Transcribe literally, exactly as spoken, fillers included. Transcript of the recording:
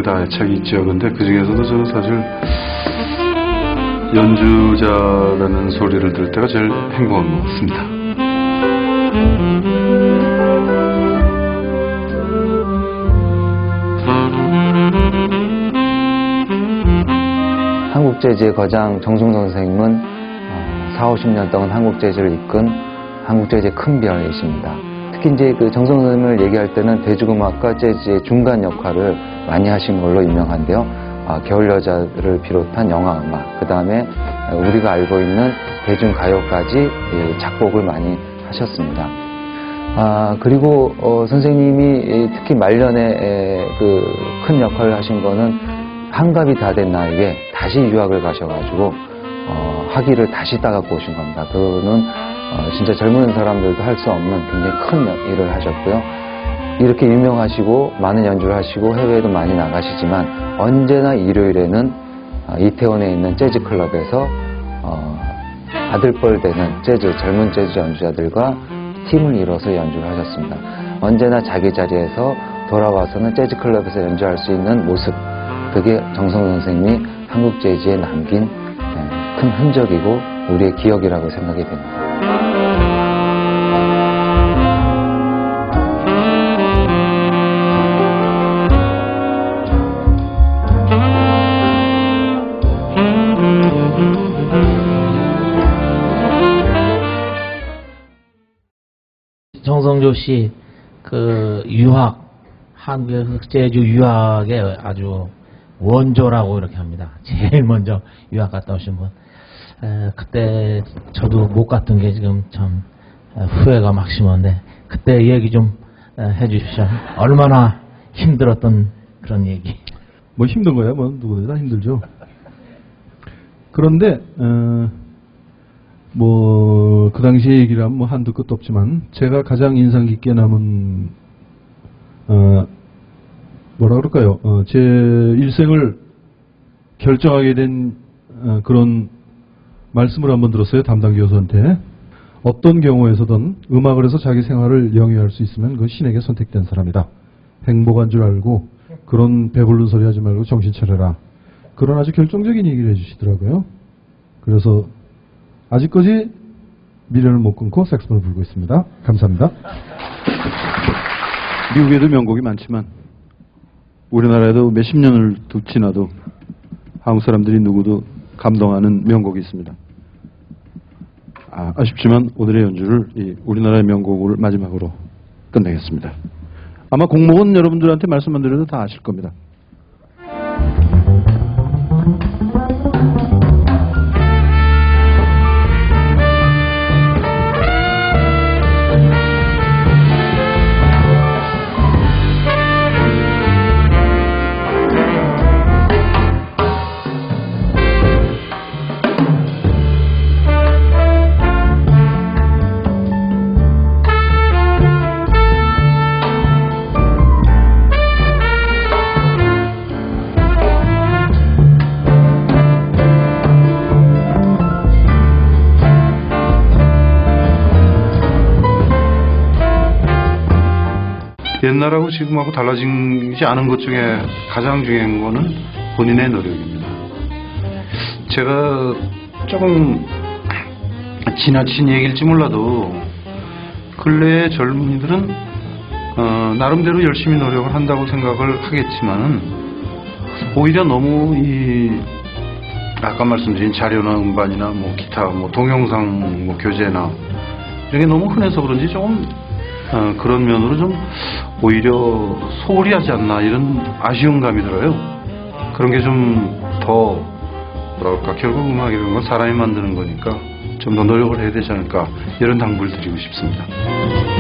다 애착이 있죠. 근데 그 중에서도 저는 사실 연주자라는 소리를 들을 때가 제일 행복한 것 같습니다. 한국 재즈의 거장 정승 선생님은 사오십 년 동안 한국 재즈를 이끈 한국 재즈의 큰 별이십니다. 특히 이제 그 정승 선생님을 얘기할 때는 대중음악과 재즈의 중간 역할을 많이 하신 걸로 유명한데요. 아, 겨울 여자를 비롯한 영화 음악, 그 다음에 우리가 알고 있는 대중가요까지 작곡을 많이 하셨습니다. 아, 그리고 어, 선생님이 특히 말년에 그 큰 역할을 하신 거는 한갑이 다 된 나이에 다시 유학을 가셔가지고 어, 학위를 다시 따갖고 오신 겁니다. 그거는 어, 진짜 젊은 사람들도 할 수 없는 굉장히 큰 일을 하셨고요. 이렇게 유명하시고 많은 연주를 하시고 해외에도 많이 나가시지만 언제나 일요일에는 어, 이태원에 있는 재즈 클럽에서 어, 아들뻘 되는 재즈, 젊은 재즈 연주자들과 팀을 이뤄서 연주를 하셨습니다. 언제나 자기 자리에서 돌아와서는 재즈 클럽에서 연주할 수 있는 모습, 그게 정성 선생님이 한국 재즈에 남긴 큰 흔적이고 우리의 기억이라고 생각이 됩니다. 정성조 씨, 그 유학, 한국 재즈 유학의 아주 원조라고 이렇게 합니다. 제일 먼저 유학 갔다 오신 분. 에, 그때 저도 못 갔던 게 지금 참 후회가 막 심한데 그때 얘기 좀 해주십시오. 얼마나 힘들었던 그런 얘기. 뭐 힘든 거야, 뭐 누구나 다 힘들죠. 그런데 어, 뭐 그 당시 얘기를 하면 뭐 한두 끝도 없지만 제가 가장 인상 깊게 남은 어, 뭐라 그럴까요? 어, 제 일생을 결정하게 된 어, 그런 말씀을 한번 들었어요. 담당 교수한테. 어떤 경우에서든 음악을 해서 자기 생활을 영위할 수 있으면 그건 신에게 선택된 사람이다. 행복한 줄 알고 그런 배부른 소리 하지 말고 정신 차려라. 그런 아주 결정적인 얘기를 해주시더라고요. 그래서 아직까지 미련을 못 끊고 색소폰을 불고 있습니다. 감사합니다. 미국에도 명곡이 많지만 우리나라에도 몇십 년을 지나도 한국 사람들이 누구도 감동하는 명곡이 있습니다. 아, 아쉽지만 오늘의 연주를 이 우리나라의 명곡을 마지막으로 끝내겠습니다. 아마 공목은 여러분들한테 말씀 안 드려도 다 아실 겁니다. 옛날하고 지금하고 달라지지 않은 것 중에 가장 중요한 거는 본인의 노력입니다. 제가 조금 지나친 얘기일지 몰라도 근래의 젊은이들은 어, 나름대로 열심히 노력을 한다고 생각을 하겠지만은 오히려 너무 이 아까 말씀드린 자료나 음반이나 뭐 기타, 뭐 동영상, 뭐 교재나 이런 게 너무 흔해서 그런지 조금 어, 그런 면으로 좀 오히려 소홀히 하지 않나 이런 아쉬운 감이 들어요. 그런 게 좀 더 뭐랄까 결국 음악이라는 건 사람이 만드는 거니까 좀 더 노력을 해야 되지 않을까 이런 당부를 드리고 싶습니다.